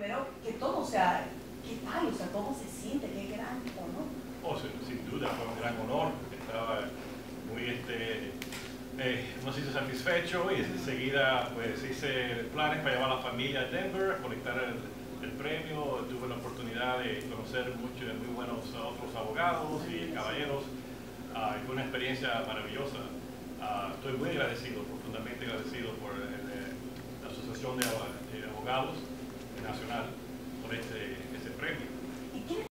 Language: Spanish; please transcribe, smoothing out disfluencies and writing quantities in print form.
primero que todo, o sea, ¿qué tal? O sea, ¿cómo se siente? ¿Qué gran honor? Oh, sin duda, fue un gran honor. Estaba muy, no sé si satisfecho, y enseguida pues hice planes para llevar a la familia a Denver, a conectar el premio. Tuve la oportunidad de conocer muchos muy buenos otros abogados y caballeros. Y fue una experiencia maravillosa. Estoy muy agradecido, profundamente agradecido por la Asociación de Abogados Nacional por este premio.